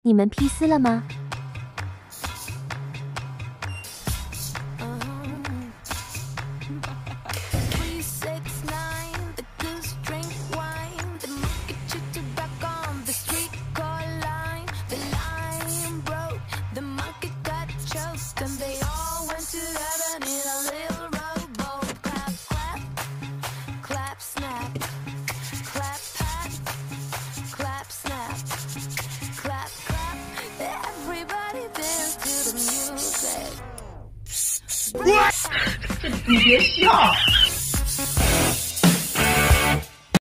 你们披丝了吗？ 你别笑。